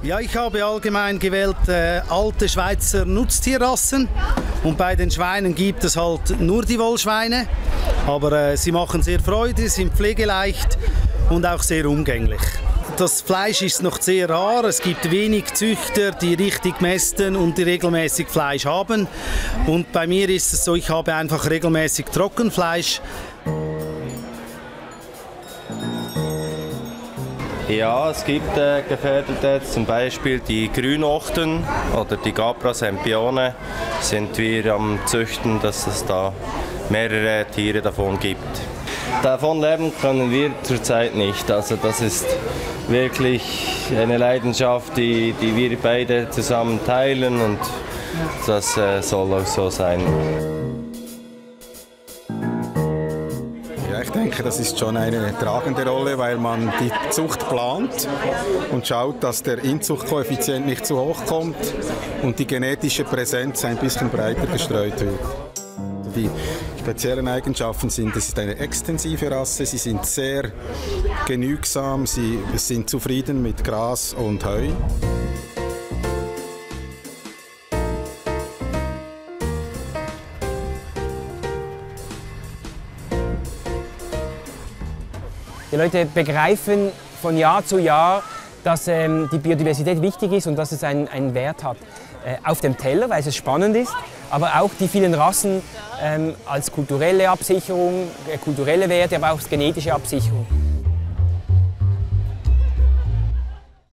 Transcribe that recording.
Ja, ich habe allgemein gewählt alte Schweizer Nutztierrassen und bei den Schweinen gibt es halt nur die Wollschweine, aber sie machen sehr Freude, sind pflegeleicht und auch sehr umgänglich. Das Fleisch ist noch sehr rar, es gibt wenig Züchter, die richtig mästen und die regelmäßig Fleisch haben und bei mir ist es so, ich habe einfach regelmäßig Trockenfleisch. Ja, es gibt gefährdete, zum Beispiel die Grünochten oder die Capra sempione sind wir am Züchten, dass es da mehrere Tiere davon gibt. Davon leben können wir zurzeit nicht, also das ist wirklich eine Leidenschaft, die wir beide zusammen teilen und das soll auch so sein. Ich denke, das ist schon eine tragende Rolle, weil man die Zucht plant und schaut, dass der Inzuchtkoeffizient nicht zu hoch kommt und die genetische Präsenz ein bisschen breiter gestreut wird. Die speziellen Eigenschaften sind, es ist eine extensive Rasse, sie sind sehr genügsam, sie sind zufrieden mit Gras und Heu. Die Leute begreifen von Jahr zu Jahr, dass die Biodiversität wichtig ist und dass es einen Wert hat. Auf dem Teller, weil es spannend ist, aber auch die vielen Rassen als kulturelle Absicherung, kulturelle Werte, aber auch als genetische Absicherung.